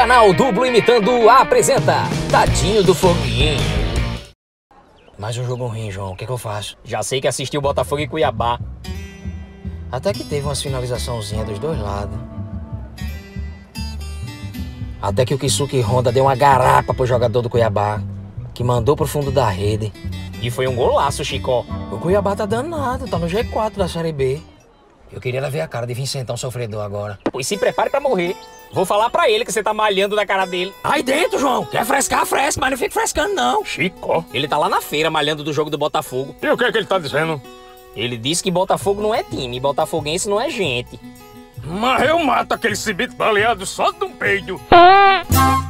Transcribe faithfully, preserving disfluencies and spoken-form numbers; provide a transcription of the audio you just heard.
Canal Dublo Imitando apresenta Tadinho do Foguinho. Mais um jogo ruim, João. O que, que eu faço? Já sei que assistiu Botafogo e Cuiabá. Até que teve umas finalizaçãozinhas dos dois lados. Até que o Kisuke Honda deu uma garapa pro jogador do Cuiabá, que mandou pro fundo da rede. E foi um golaço, Chicó. O Cuiabá tá danado, tá no G quatro da Série B. Eu queria ver a cara de Vincentão sofredor agora. Pois se prepare pra morrer. Vou falar pra ele que você tá malhando na cara dele. Aí dentro, João. Quer frescar, fresca, mas não fica frescando, não. Chicó. Ele tá lá na feira malhando do jogo do Botafogo. E o que é que ele tá dizendo? Ele disse que Botafogo não é time, botafoguense não é gente. Mas eu mato aquele cibito baleado só de um peido.